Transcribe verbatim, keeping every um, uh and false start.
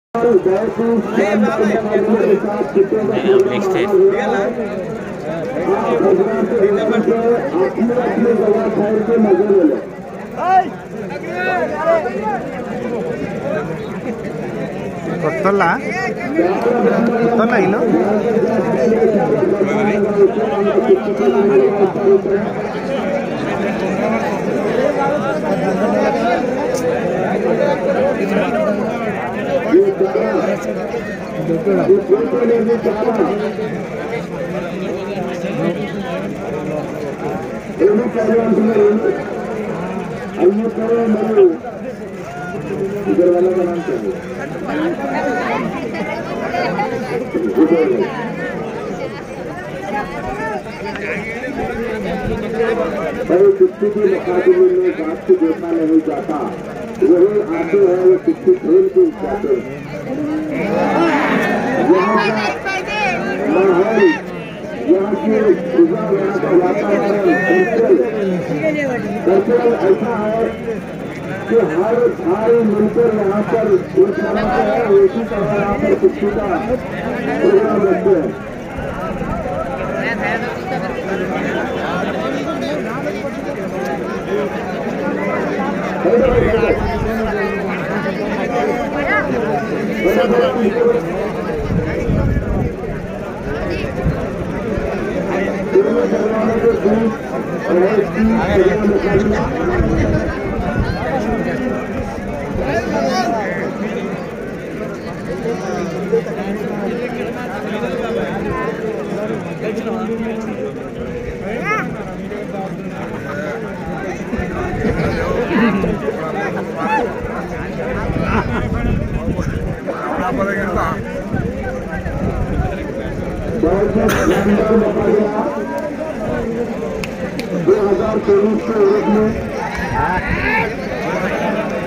కొత్తలా కొత్తలా ఇల్లు किसी के मुकाबले में बात को देखा नहीं जाता, वही आते हैं वो किसी खेल के जाते माहौल, यहाँ की पूजा, यहाँ का वातावरण कल्चरल ऐसा है कि हर सारे मिलकर यहाँ पर एक तरह से है, एक ही तरह यहाँ पर किसी का प्रोग्राम रखते हैं। दो हजार चौबीस के यूरोप में